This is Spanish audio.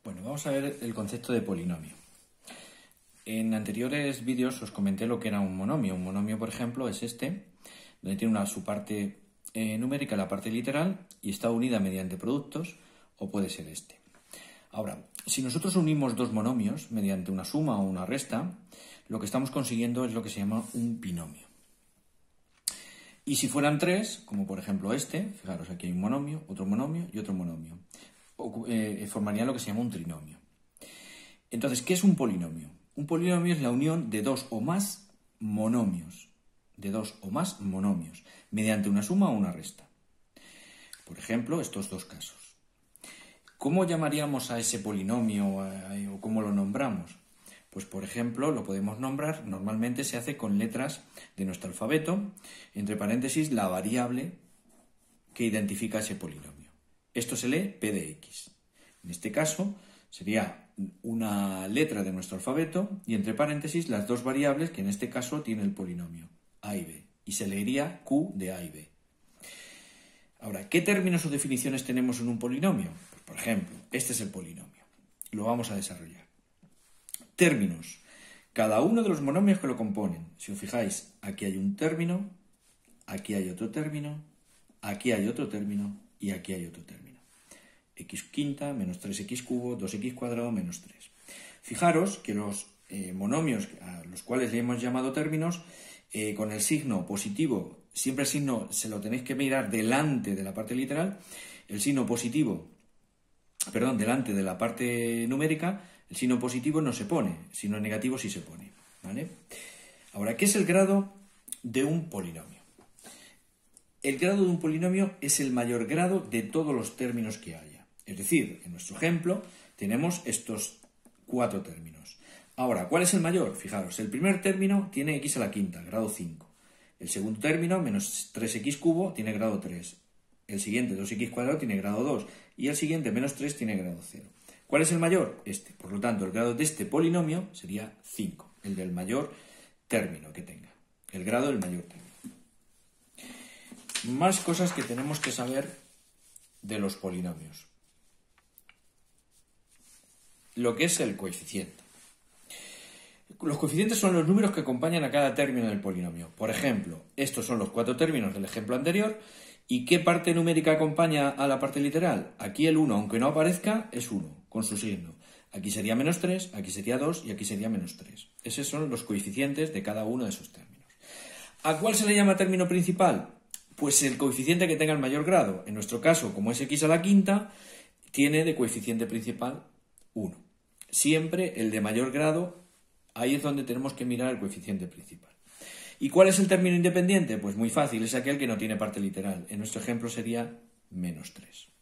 Bueno, vamos a ver el concepto de polinomio. En anteriores vídeos os comenté lo que era un monomio. Un monomio, por ejemplo, es este, donde tiene su parte numérica, la parte literal, y está unida mediante productos, o puede ser este. Ahora, si nosotros unimos dos monomios mediante una suma o una resta, lo que estamos consiguiendo es lo que se llama un binomio. Y si fueran tres, como por ejemplo este, fijaros, aquí hay un monomio y otro monomio, formaría lo que se llama un trinomio. Entonces, ¿qué es un polinomio? Un polinomio es la unión de dos o más monomios, mediante una suma o una resta. Por ejemplo, estos dos casos. ¿Cómo llamaríamos a ese polinomio o cómo lo nombramos? Pues, por ejemplo, lo podemos nombrar, normalmente se hace con letras de nuestro alfabeto, entre paréntesis, la variable que identifica ese polinomio. Esto se lee P de X. En este caso, sería una letra de nuestro alfabeto y, entre paréntesis, las dos variables que en este caso tiene el polinomio, A y B. Y se leería Q de A y B. Ahora, ¿qué términos o definiciones tenemos en un polinomio? Pues, por ejemplo, este es el polinomio. Lo vamos a desarrollar. Términos. Cada uno de los monomios que lo componen. Si os fijáis, aquí hay un término, aquí hay otro término, aquí hay otro término y aquí hay otro término. X quinta menos 3x cubo, 2x cuadrado menos 3. Fijaros que los monomios a los cuales le hemos llamado términos, con el signo positivo, siempre el signo se lo tenéis que mirar delante de la parte literal, el signo positivo, delante de la parte numérica, el signo positivo no se pone, el signo negativo sí se pone, ¿vale? Ahora, ¿qué es el grado de un polinomio? El grado de un polinomio es el mayor grado de todos los términos que haya. Es decir, en nuestro ejemplo tenemos estos 4 términos. Ahora, ¿cuál es el mayor? Fijaros, el primer término tiene x a la quinta, grado 5. El segundo término, menos 3x cubo, tiene grado 3. El siguiente, 2x cuadrado, tiene grado 2. Y el siguiente, menos 3, tiene grado 0. ¿Cuál es el mayor? Este. Por lo tanto, el grado de este polinomio sería 5, el del mayor término que tenga. El grado del mayor término. Más cosas que tenemos que saber de los polinomios. Lo que es el coeficiente. Los coeficientes son los números que acompañan a cada término del polinomio. Por ejemplo, estos son los 4 términos del ejemplo anterior. ¿Y qué parte numérica acompaña a la parte literal? Aquí el 1, aunque no aparezca, es 1, con su signo. Aquí sería menos 3, aquí sería 2 y aquí sería menos 3. Esos son los coeficientes de cada uno de esos términos. ¿A cuál se le llama término principal? Pues el coeficiente que tenga el mayor grado. En nuestro caso, como es x a la quinta, tiene de coeficiente principal 1. Siempre el de mayor grado, ahí es donde tenemos que mirar el coeficiente principal. ¿Y cuál es el término independiente? Pues muy fácil, es aquel que no tiene parte literal. En nuestro ejemplo sería menos 3.